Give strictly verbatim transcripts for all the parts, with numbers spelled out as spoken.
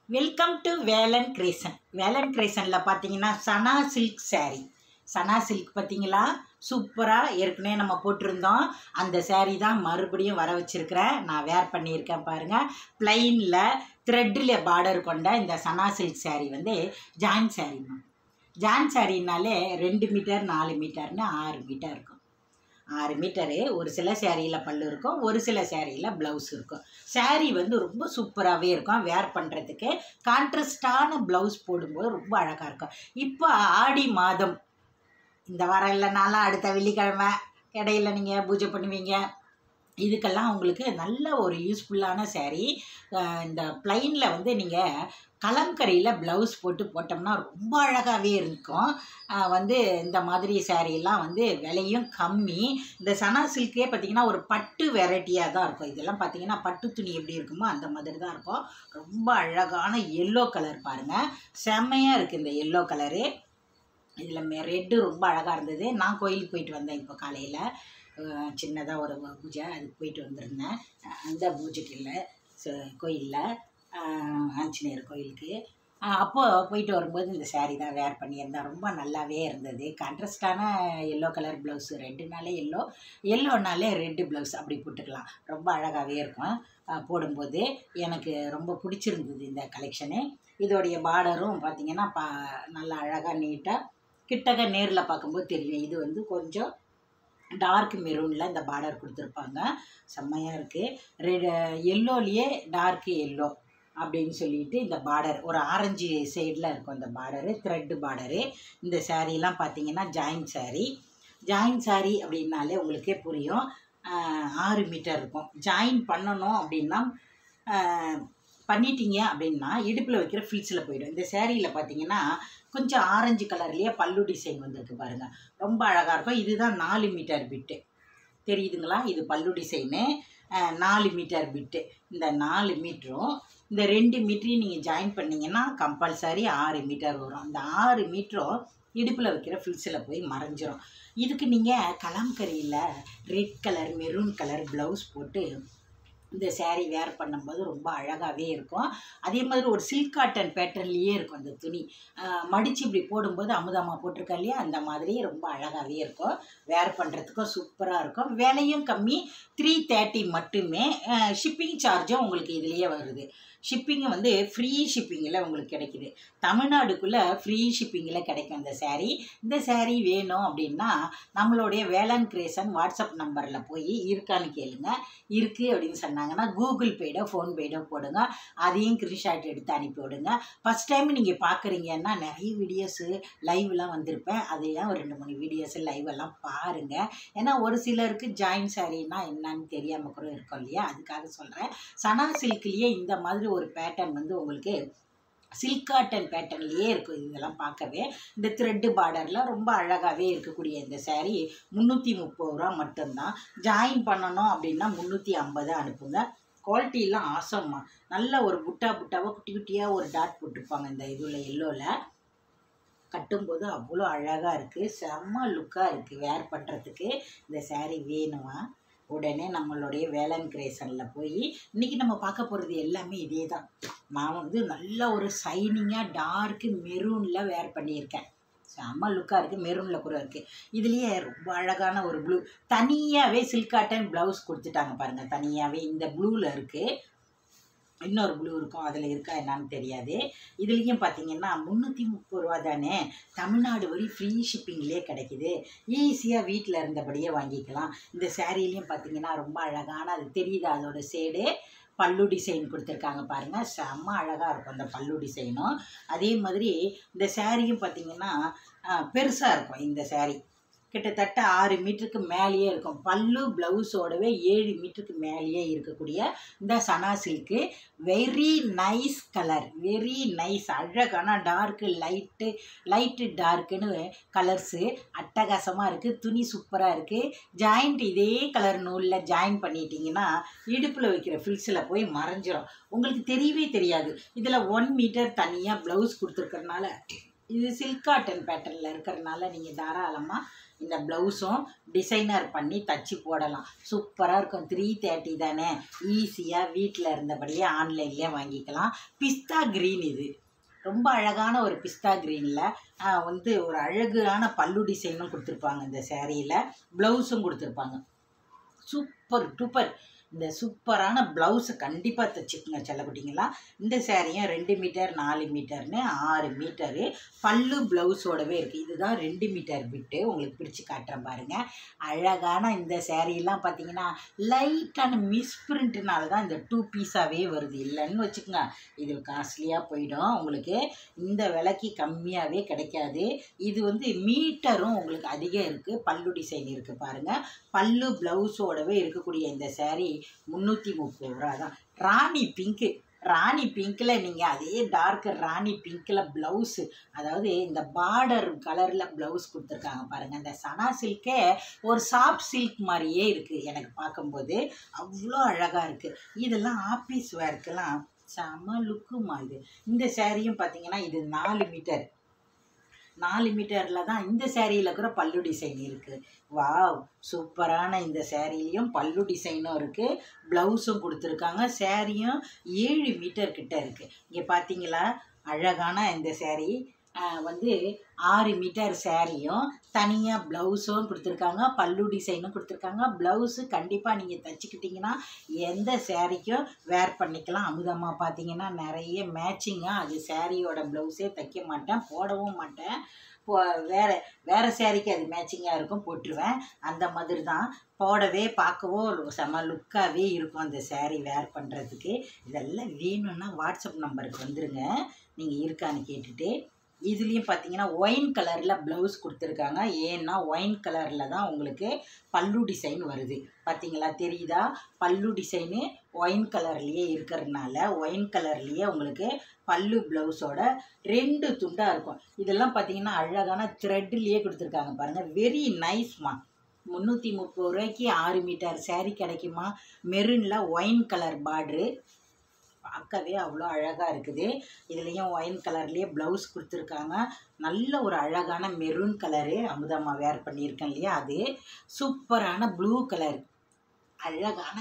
Welcome to Velan கிரேசன். வேலன் கிரேசனில் பார்த்தீங்கன்னா Sana silk saree. Sana silk பார்த்தீங்களா, சூப்பராக ஏற்கனவே நம்ம போட்டிருந்தோம். அந்த சாரீ தான் மறுபடியும் வர வச்சுருக்கிறேன். நான் வேர் பண்ணியிருக்கேன் பாருங்கள். ப்ளைனில் த்ரெட்டில் பார்டர் கொண்ட இந்த சனா சில்க் சாரீ வந்து ஜாயின் சாரீமா. ஜாயின் சாரீனாலே ரெண்டு மீட்டர் நாலு மீட்டர்னு ஆறு மீட்டர் இருக்கும். ஆறு மீட்டரு. ஒரு சில சேரீயில் பல்லு இருக்கும், ஒரு சில சேரீயில் ப்ளவுஸ் இருக்கும். சேரீ வந்து ரொம்ப சூப்பராகவே இருக்கும். வேர் பண்ணுறதுக்கு கான்ட்ராஸ்டான ப்ளவுஸ் போடும்போது ரொம்ப அழகாக இருக்கும். இப்போ ஆடி மாதம், இந்த வாரம் இல்லைனாலும் அடுத்த வெள்ளிக்கிழமை இடையில நீங்கள் பூஜை பண்ணுவீங்க. இதுக்கெல்லாம் உங்களுக்கு நல்ல ஒரு யூஸ்ஃபுல்லான சேரீ. இந்த ப்ளைனில் வந்து நீங்கள் கலம்கரியில் ப்ளவுஸ் போட்டு போட்டோம்னா ரொம்ப அழகாகவே இருக்கும். வந்து இந்த மாதிரி சேரீலாம் வந்து விலையும் கம்மி. இந்த சனா சில்கே பார்த்திங்கன்னா ஒரு பட்டு வெரைட்டியாக தான் இருக்கும். இதெல்லாம் பார்த்திங்கன்னா பட்டு துணி எப்படி இருக்குமோ அந்த மாதிரி தான் இருக்கும். ரொம்ப அழகான எல்லோ கலர் பாருங்கள், செம்மையாக இருக்குது இந்த எல்லோ கலரு. இதில் ரெட்டு ரொம்ப அழகாக இருந்தது. நான் கோயிலுக்கு போயிட்டு வந்தேன் இப்போ காலையில். சின்னதாக ஒரு பூஜை, அதுக்கு போயிட்டு வந்திருந்தேன். அந்த பூஜைக்கு இல்லை, கோயிலில் ஆஞ்சநேயர் கோயிலுக்கு. அப்போது போயிட்டு வரும்போது இந்த சேரீ தான் வேர் பண்ணியிருந்தேன். ரொம்ப நல்லாவே இருந்தது. கான்ட்ராஸ்டான எல்லோ கலர் ப்ளவுஸு. ரெட்டுனாலே எல்லோ, எல்லோனாலே ரெட்டு ப்ளவுஸ் அப்படி போட்டுக்கலாம். ரொம்ப அழகாகவே இருக்கும் போடும்போது. எனக்கு ரொம்ப பிடிச்சிருந்தது இந்த கலெக்ஷனு. இதோடைய பார்டரும் பார்த்திங்கன்னா பா நல்லா அழகாக நீட்டாக கிட்டக்க நேரில் பார்க்கும்போது தெரியும். இது வந்து கொஞ்சம் டார்க் மெரூனில் இந்த பார்டர் கொடுத்துருப்பாங்க. செம்மையாக இருக்குது. ரெட் எல்லோலேயே டார்க் எல்லோ அப்படின்னு சொல்லிட்டு இந்த பார்டர் ஒரு ஆரஞ்சு சைடில் இருக்கும். இந்த பார்டரு த்ரெட்டு பார்டரு. இந்த சேரீலாம் பார்த்திங்கன்னா ஜாயின் சாரீ. ஜாயின் சாரீ அப்படின்னாலே உங்களுக்கே புரியும். ஆறு மீட்டர் இருக்கும். ஜாயின் பண்ணணும் அப்படின்னா பண்ணிட்டீங்க அப்படின்னா இடுப்பில் வைக்கிற ஃபில்ஸில் போயிடும். இந்த சேரீயில் பார்த்தீங்கன்னா கொஞ்சம் ஆரஞ்சு கலர்லேயே பல்லு டிசைன் வந்திருக்கு பாருங்கள். ரொம்ப அழகாக இருக்கும். இதுதான் நாலு மீட்டர் பிட்டு தெரியுதுங்களா. இது பல்லு டிசைனு, நாலு மீட்டர் பிட்டு. இந்த நாலு மீட்டரும் இந்த ரெண்டு மீட்டரையும் நீங்கள் ஜாயின் பண்ணிங்கன்னா கம்பல்சரி ஆறு மீட்டர் வரும். அந்த ஆறு மீட்டரும் இடுப்பில் வைக்கிற ஃபில்ஸில் போய் மறைஞ்சிரும். இதுக்கு நீங்கள் கலம்கரியில் red colour maroon colour blouse போட்டு இந்த சேரீ வேர் பண்ணும்போது ரொம்ப அழகாகவே இருக்கும். அதே மாதிரி ஒரு சில்க் காட்டன் பேட்டர்ன்லேயே இருக்கும் அந்த துணி. மடித்து இப்படி போடும்போது அமுதாமா போட்டிருக்கா இல்லையா, அந்த மாதிரி ரொம்ப அழகாகவே இருக்கும். வேர் பண்ணுறதுக்கும் சூப்பராக இருக்கும். விலையும் கம்மி, த்ரீ தேர்ட்டி மட்டுமே. ஷிப்பிங் சார்ஜும் உங்களுக்கு இதுலேயே வருது. ஷிப்பிங்கு வந்து ஃப்ரீ ஷிப்பிங்கில் உங்களுக்கு கிடைக்கிது. தமிழ்நாடுக்குள்ளே ஃப்ரீ ஷிப்பிங்கில் கிடைக்கும் இந்த சேரீ. இந்த சேரீ வேணும் அப்படின்னா நம்மளுடைய வேலன் கிரேசன் வாட்ஸ்அப் நம்பரில் போய் இருக்கான்னு கேளுங்க. இருக்குது அப்படின்னு சொன்னாங்கன்னா கூகுள் பேடோ ஃபோன்பேடோ போடுங்க. அதையும் ஸ்க்ரீன்ஷாட் எடுத்து அனுப்பி விடுங்க. ஃபஸ்ட் டைம் நீங்கள் பார்க்குறீங்கன்னா நிறைய வீடியோஸு லைவ்லாம் வந்திருப்பேன். அதையும் ஒரு ரெண்டு மூணு வீடியோஸு லைவெல்லாம் பாருங்கள். ஏன்னா ஒரு சிலருக்கு ஜாயின் சாரீனா என்னன்னு தெரியாமல் கூட இருக்கும் இல்லையா, அதுக்காக சொல்கிறேன். சனா சில்க்லேயே இந்த மாதிரி ஒரு பேட்டர்ன் வந்து உங்களுக்கு சில்க் காட்டன் பேட்டர்ன்லேயே இருக்கும். இதெல்லாம் பார்க்கவே இந்த த்ரெட்டு பார்டரில் ரொம்ப அழகாகவே இருக்கக்கூடிய இந்த சேரீ முந்நூற்றி முப்பது ரூபா மட்டும்தான். ஜாயின் பண்ணணும் அப்படின்னா முந்நூற்றி ஐம்பது அனுப்புங்க. குவாலிட்டிலாம் ஆசம்மா. நல்ல ஒரு புட்டா புட்டாவாக குட்டி குட்டியாக ஒரு டாட் போட்டிருப்பாங்க இந்த இதில் எல்லோவில். கட்டும்போது அவ்வளோ அழகாக இருக்குது. செம்ம லுக்காக இருக்குது வேர் பண்ணுறதுக்கு. இந்த சேரீ வேணுமா உடனே நம்மளுடைய வேலன் கிரேசனில் போய், இன்றைக்கி நம்ம பார்க்க போகிறது எல்லாமே இதே தான். நான் வந்து நல்ல ஒரு ஷைனிங்காக டார்க்கு மெரூனில் வேர் பண்ணியிருக்கேன். செம்ம லுக்காக இருக்குது. மெரூனில் கூட இருக்குது. இதுலேயே ரொம்ப அழகான ஒரு ப்ளூ, தனியாகவே சில்க் காட்டன் ப்ளவுஸ் கொடுத்துட்டாங்க பாருங்கள். தனியாகவே இந்த ப்ளூவில் இருக்குது. இன்னொரு ப்ளூ இருக்கும், அதில் இருக்கா என்னான்னு தெரியாது. இதுலேயும் பார்த்தீங்கன்னா முந்நூற்றி முப்பது ரூபா தானே, தமிழ்நாடு வரை ஃப்ரீ ஷிப்பிங்லேயே கிடைக்கிது. ஈஸியாக வீட்டில் இருந்தபடியே வாங்கிக்கலாம். இந்த சேரீலையும் பார்த்தீங்கன்னா ரொம்ப அழகான, அது தெரியுது அதோட ஷேடு, பல்லு டிசைன் கொடுத்துருக்காங்க பாருங்கள். செம்ம அழகாக இருக்கும் அந்த பல்லு டிசைனும். அதே மாதிரி இந்த சேரீயும் பார்த்திங்கன்னா பெருசாக இருக்கும். இந்த சேரீ கிட்டத்தட்ட ஆறு மீட்டருக்கு மேலேயே இருக்கும். பல்லு ப்ளவுஸோடவே ஏழு மீட்டருக்கு மேலேயே இருக்கக்கூடிய இந்த Sana silk. Very nice colour, very nice. அழகான டார்க்கு லைட்டு லைட்டு டார்க்குன்னு கலர்ஸு அட்டகாசமாக இருக்குது. துணி சூப்பராக இருக்குது. ஜாயிண்ட் இதே கலர் நூலில் ஜாயின் பண்ணிட்டீங்கன்னா இடுப்பில் வைக்கிற ஃபில்ஸில் போய் மறைஞ்சிரும். உங்களுக்கு தெரியவே தெரியாது. இதில் ஒன் மீட்டர் தனியாக ப்ளவுஸ் கொடுத்துருக்கறனால, இது சில்க் காட்டன் பேட்டர்னில் இருக்கிறதுனால நீங்கள் தாராளமாக இந்த ப்ளவுஸும் டிசைனர் பண்ணி தச்சு போடலாம். சூப்பராக இருக்கும். த்ரீ தேர்ட்டி தானே, ஈஸியாக வீட்டில் இருந்தபடியே ஆன்லைன்லேயே வாங்கிக்கலாம். பிஸ்தா க்ரீன் இது ரொம்ப அழகான ஒரு பிஸ்தா க்ரீனில் வந்து ஒரு அழகான பல்லு டிசைனும் கொடுத்துருப்பாங்க. இந்த சேரீயில் ப்ளவுஸும் கொடுத்துருப்பாங்க. Super duper. இந்த சூப்பரான ப்ளவுஸை கண்டிப்பாக தைச்சிக்குங்க செல்லக்குட்டிங்களா. இந்த சேரீயும் ரெண்டு மீட்டர் நாலு மீட்டர்னு ஆறு மீட்டரு பல்லு ப்ளவுஸோடவே இருக்குது. இதுதான் ரெண்டு மீட்டர் விட்டு உங்களுக்கு பிரித்து காட்டுறேன் பாருங்கள். அழகான இந்த சேரீலாம் பார்த்தீங்கன்னா லைட்டான மிஸ் பிரிண்ட்னால தான் இந்த டூ பீஸாகவே வருது. இல்லைன்னு வச்சுக்கோங்க, இது காஸ்ட்லியாக போயிடும். உங்களுக்கு இந்த விலைக்கு கம்மியாகவே கிடைக்காது. இது வந்து மீட்டரும் உங்களுக்கு அதிகம் இருக்குது. பல்லு டிசைன் இருக்குது பாருங்கள். பல்லு ப்ளவுஸோடவே இருக்கக்கூடிய இந்த சேரீ முந்நூற்றி முப்பது ரூபா தான். ராணி பிங்க்கு, ராணி பிங்க்கில் நீங்கள் அதே டார்க் ராணி பிங்க்கில் ப்ளவுஸு, அதாவது இந்த பார்டர் கலரில் ப்ளவுஸ் கொடுத்துருக்காங்க பாருங்கள். இந்த சனா சில்கே ஒரு சாஃப்ட் சில்க் மாதிரியே இருக்குது எனக்கு பார்க்கும்போது. அவ்வளோ அழகாக இருக்குது. இதெல்லாம் ஆஃபீஸ் வேர்க்கெல்லாம் செம லுக்குமா இது. இந்த சேரீயும் பார்த்தீங்கன்னா இது நாலு மீட்டர் நாலு மீட்டரில் தான் இந்த சேரீயில் கூட பல்லு டிசைன் இருக்குது. வாவ், சூப்பரான இந்த சேரீலையும் பல்லு டிசைனும் இருக்குது, ப்ளவுஸும் கொடுத்துருக்காங்க. சேரீயும் ஏழு மீட்டர் கிட்ட இருக்குது. இங்கே பார்த்தீங்களா அழகான இந்த சேரீ வந்து ஆறு மீட்டர் சேரீயும் தனியாக ப்ளவுஸும் கொடுத்துருக்காங்க, பல்லு டிசைனும் கொடுத்துருக்காங்க. ப்ளவுஸு கண்டிப்பாக நீங்கள் தைச்சிக்கிட்டிங்கன்னா எந்த சேரீக்கும் வேர் பண்ணிக்கலாம். அமுதமாக பார்த்தீங்கன்னா நிறைய மேட்சிங்காக அது சேரீயோட ப்ளவுஸே தைக்க மாட்டேன், போடவும் மாட்டேன். போ வேறு வேறு சேரீக்கு அது மேட்சிங்காக இருக்கும், போட்டுருவேன். அந்த மாதிரி தான் போடவே பார்க்கவோ செம லுக்காகவே இருக்கும் அந்த சேரீ வேர் பண்ணுறதுக்கு. இதெல்லாம் வேணும்னா வாட்ஸ்அப் நம்பருக்கு வந்துடுங்க, நீங்கள் இருக்கான்னு கேட்டுட்டு. இதுலேயும் பார்த்தீங்கன்னா ஒயின் கலரில் ப்ளவுஸ் கொடுத்துருக்காங்க. ஏன்னா ஒயின் கலரில் தான் உங்களுக்கு பல்லு டிசைன் வருது. பார்த்தீங்களா தெரியுதா, பல்லு டிசைனு ஒயின் கலர்லேயே இருக்கிறதுனால ஒயின் கலர்லேயே உங்களுக்கு பல்லு ப்ளவுஸோட ரெண்டு துண்டாக இருக்கும். இதெல்லாம் பார்த்தீங்கன்னா அழகான த்ரெட்லேயே கொடுத்துருக்காங்க பாருங்கள். வெரி நைஸ்மா. முந்நூற்றி முப்பது ரூபாய்க்கு ஆறு மீட்டர் சேரீ கிடைக்குமா. மெரூனில் ஒயின் கலர் பார்ட்ரு பார்க்கவே அவ்வளோ அழகாக இருக்குது. இதுலேயும் ஒயின் கலர்லேயே ப்ளவுஸ் கொடுத்துருக்காங்க. நல்ல ஒரு அழகான மெரூன் கலரு அமுதமாக வேர் பண்ணியிருக்கேன் இல்லையா, அது சூப்பரான ப்ளூ கலர், அழகான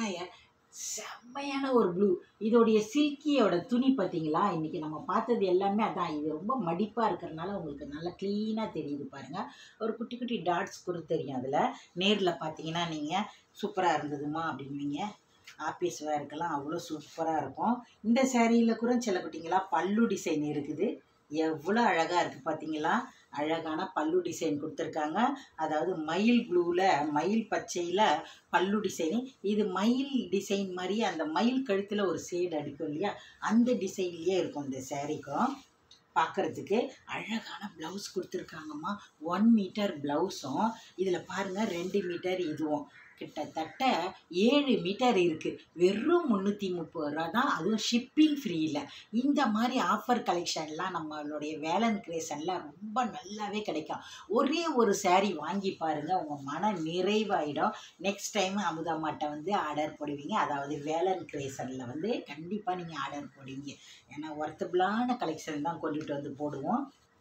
செம்மையான ஒரு ப்ளூ. இதோடைய சில்கியோட துணி பார்த்தீங்களா, இன்றைக்கி நம்ம பார்த்தது எல்லாமே அதான். இது ரொம்ப மடிப்பாக இருக்கிறதுனால உங்களுக்கு நல்லா க்ளீனாக தெரியுது பாருங்கள். ஒரு குட்டி குட்டி டாட்ஸ் கூட தெரியும் அதில். நேரில் பார்த்தீங்கன்னா நீங்கள் சூப்பராக இருந்ததுமா அப்படின்வீங்க. ஆஃபீஸ் வேர்க்கெல்லாம் அவ்வளோ சூப்பராக இருக்கும். இந்த சேரீயில் கூட சில குட்டிங்களா பல்லு டிசைன் இருக்குது. எவ்வளோ அழகாக இருக்குது பார்த்தீங்களா. அழகான பல்லு டிசைன் கொடுத்துருக்காங்க. அதாவது மயில் ப்ளூவில் மயில் பச்சையில் பல்லு டிசைனு. இது மயில் டிசைன் மாதிரி அந்த மயில் கழுத்தில் ஒரு ஷேடு அடிக்கும் இல்லையா, அந்த டிசைன்லேயே இருக்கும் இந்த சேரீக்கும். பார்க்குறதுக்கு அழகான ப்ளவுஸ் கொடுத்துருக்காங்கம்மா. ஒன் மீட்டர் ப்ளவுஸும் இதில் பாருங்கள் ரெண்டு மீட்டர் இதுவும் கிட்டத்தட்ட ஏழு மீட்டர் இருக்குது. வெறும் முந்நூற்றி முப்பது ரூபா தான், அதுவும் ஷிப்பிங் ஃப்ரீயில். இந்த மாதிரி ஆஃபர் கலெக்ஷன்லாம் நம்மளுடைய வேலன் கிரியேஷனில் ரொம்ப நல்லாவே கிடைக்கும். ஒரே ஒரு சேரீ வாங்கி பாருங்கள், உங்கள் மன நிறைவாயிடும். நெக்ஸ்ட் டைம் அமுதம்மாட்ட வந்து ஆர்டர் போடுவீங்க. அதாவது வேலன் கிரியேஷனில் வந்து கண்டிப்பாக நீங்கள் ஆர்டர் போடுவீங்க. ஏன்னா ஒர்த்தபிளான கலெக்ஷன் தான் கொண்டுட்டு வந்து போடுவோம்.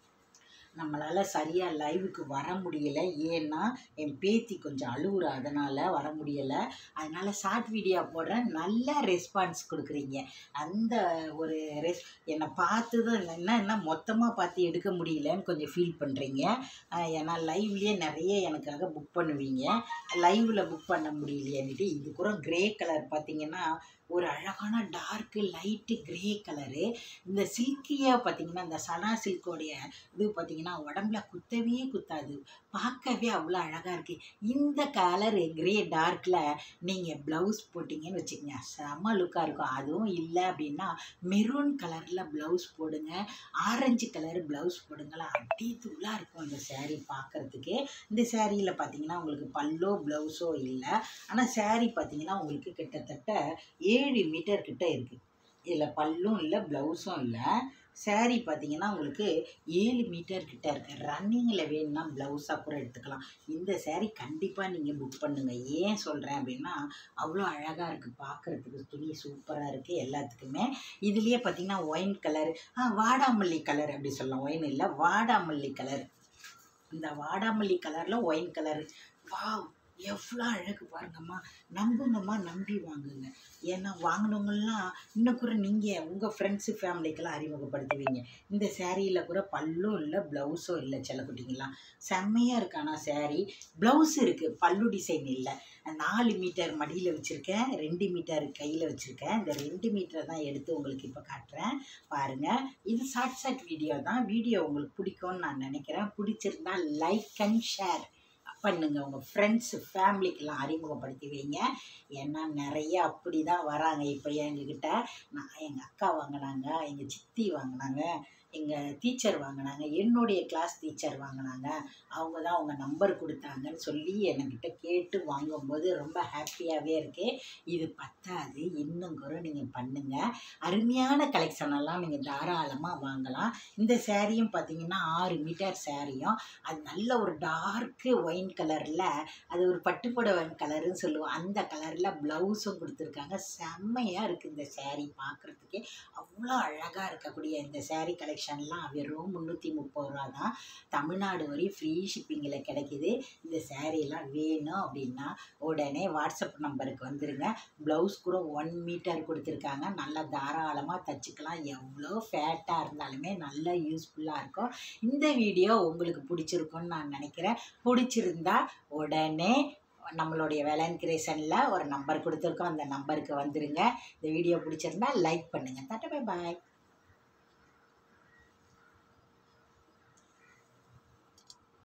நம்மளால் சரியாக லைவுக்கு வர முடியலை, ஏன்னா என் பேத்தி கொஞ்சம் அழுகுறா, அதனால் வர முடியலை. அதனால் ஷார்ட் வீடியோ போடுறேன். நல்ல ரெஸ்பான்ஸ் கொடுக்குறீங்க. அந்த ஒரு ரெஸ் என்னை பார்த்ததும் இல்லைன்னா என்ன மொத்தமாக பார்த்து எடுக்க முடியலன்னு கொஞ்சம் ஃபீல் பண்ணுறீங்க. ஏன்னா லைவ்லேயே நிறைய எனக்காக புக் பண்ணுவீங்க, லைவில் புக் பண்ண முடியலையேன்னுட்டு. இது கூட க்ரே கலர் பார்த்திங்கன்னா ஒரு அழகான டார்க்கு லைட்டு க்ரே கலரு. இந்த சில்கியை பார்த்திங்கன்னா இந்த சனா சில்கோடைய இது பார்த்திங்கன்னா உடம்புல குத்தவே குத்தாது, பார்க்கவே அவ்வளோ அழகாக இருக்குது. இந்த கலரு க்ரே டார்க்கில் நீங்கள் ப்ளவுஸ் போட்டிங்கன்னு வச்சுக்கோங்க, செம லுக்காக இருக்கும். அதுவும் இல்லை அப்படின்னா மெரூன் கலரில் ப்ளவுஸ் போடுங்க, ஆரஞ்சு கலர் ப்ளவுஸ் போடுங்களா, அடி தூளாக இருக்கும் இந்த சேரீ பார்க்குறதுக்கு. இந்த சேரீயில் பார்த்திங்கன்னா உங்களுக்கு பல்லோ ப்ளவுஸோ இல்லை, ஆனால் சேரீ பார்த்திங்கன்னா உங்களுக்கு கிட்டத்தட்ட ஏழு மீட்டர் கிட்ட இருக்குது. இதில் பல்லும் இல்லை ப்ளவுஸும் இல்லை. சேரீ பார்த்திங்கன்னா உங்களுக்கு ஏழு மீட்டர் கிட்ட இருக்குது. ரன்னிங்கில் வேணும்னா ப்ளவுஸாக கூட எடுத்துக்கலாம். இந்த சேரீ கண்டிப்பாக நீங்கள் புக் பண்ணுங்கள். ஏன் சொல்கிறேன் அப்படின்னா அவ்வளோ அழகாக இருக்குது பார்க்குறதுக்கு, துணி சூப்பராக இருக்குது எல்லாத்துக்குமே. இதுலேயே பார்த்திங்கன்னா ஒயின் கலர், ஆ வாடாமல்லி கலர் அப்படி சொல்லலாம், ஒயின் இல்லை வாடாமல்லி கலர். இந்த வாடாமல்லி கலரில் ஒயின் கலரு. வாவ், எவ்வளோ அழகு பாருங்கம்மா. நம்புங்கம்மா, நம்பி வாங்குங்க. ஏன்னா வாங்கினவங்கலாம் இன்னும் கூட நீங்கள் உங்கள் ஃப்ரெண்ட்ஸு ஃபேமிலிக்கெல்லாம் அறிமுகப்படுத்துவீங்க. இந்த சேரீயில் கூட பல்லும் இல்லை, ப்ளவுஸும் இல்லை செல்லக்குட்டிங்களாம். செம்மையாக இருக்கு. ஆனால் சேரீ ப்ளவுஸ் இருக்குது, பல்லு டிசைன் இல்லை. நாலு மீட்டர் மடியில் வச்சுருக்கேன், ரெண்டு மீட்டர் கையில் வச்சுருக்கேன். இந்த ரெண்டு மீட்டரை தான் எடுத்து உங்களுக்கு இப்போ காட்டுறேன் பாருங்கள். இது ஷார்ட் ஷார்ட் வீடியோ தான். வீடியோ உங்களுக்கு பிடிக்கும்னு நான் நினைக்கிறேன். பிடிச்சிருந்தா லைக் அண்ட் ஷேர் பண்ணுங்க. உங்கள் ஃப்ரெண்ட்ஸு ஃபேமிலிக்கெல்லாம் அறிமுகப்படுத்தி வைங்க. ஏன்னா நிறைய அப்படி தான் வராங்க. இப்போ எங்ககிட்ட நான் எங்கள் அக்கா வாங்கினாங்க, எங்கள் சித்தி வாங்கினாங்க, எங்கள் டீச்சர் வாங்கினாங்க, என்னுடைய கிளாஸ் டீச்சர் வாங்கினாங்க, அவங்க தான் அவங்க நம்பர் கொடுத்தாங்கன்னு சொல்லி என்கிட்ட கேட்டு வாங்கும்போது ரொம்ப ஹாப்பியாகவே இருக்குது. இது பத்தாது, இன்னும் கூட நீங்கள் பண்ணுங்கள். அருமையான கலெக்ஷனெல்லாம் நீங்கள் தாராளமாக வாங்கலாம். இந்த சேரீயும் பார்த்தீங்கன்னா ஆறு மீட்டர் சேரீயும், அது நல்ல ஒரு டார்க்கு ஒயின் கலரில், அது ஒரு பட்டுப்புடவை கலருன்னு சொல்லுவோம், அந்த கலரில் ப்ளவுஸும் கொடுத்துருக்காங்க. செம்மையாக இருக்குது இந்த சேரீ. பார்க்குறதுக்கே அவ்வளோ அழகாக இருக்கக்கூடிய இந்த சேரீ கலெக்ஷன் எல்லாம் வெறும் முந்நூற்றி முப்பது ரூபா தான். தமிழ்நாடு வரை ஃப்ரீ ஷிப்பிங்கில் கிடைக்கிது. இந்த சேரீலாம் வேணும் அப்படின்னா உடனே வாட்ஸ்அப் நம்பருக்கு வந்துடுங்க. ப்ளவுஸ் கூட ஒன் மீட்டர் கொடுத்துருக்காங்க. நல்லா தாராளமாக தைச்சிக்கலாம். எவ்வளோ ஃபேட்டாக இருந்தாலுமே நல்லா யூஸ்ஃபுல்லாக இருக்கும். இந்த வீடியோ உங்களுக்கு பிடிச்சிருக்குன்னு நான் நினைக்கிறேன். பிடிச்சிருந்தா உடனே நம்மளுடைய வேலன் கிரியேஷனில் ஒரு நம்பர் கொடுத்துருக்கோம், அந்த நம்பருக்கு வந்துடுங்க. இந்த வீடியோ பிடிச்சிருந்தா லைக் பண்ணுங்கள். டாடா, பை பாய்.